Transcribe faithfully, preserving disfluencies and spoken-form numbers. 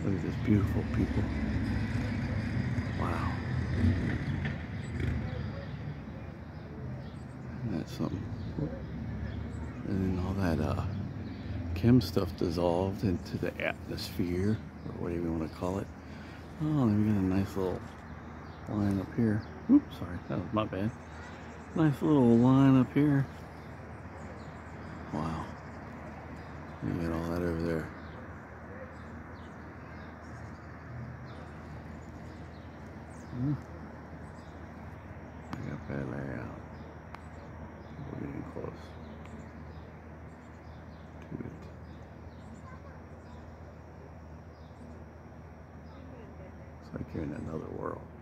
Look at this beautiful people. Wow. That's something. And then all that uh, chem stuff dissolved into the atmosphere, or whatever you want to call it. Oh, then we got a nice little line up here. Oops, sorry, that was my bad. Nice little line up here. Wow. You get all that over there. Hmm. I got that layer out. We're getting close to it. It's like you're in another world.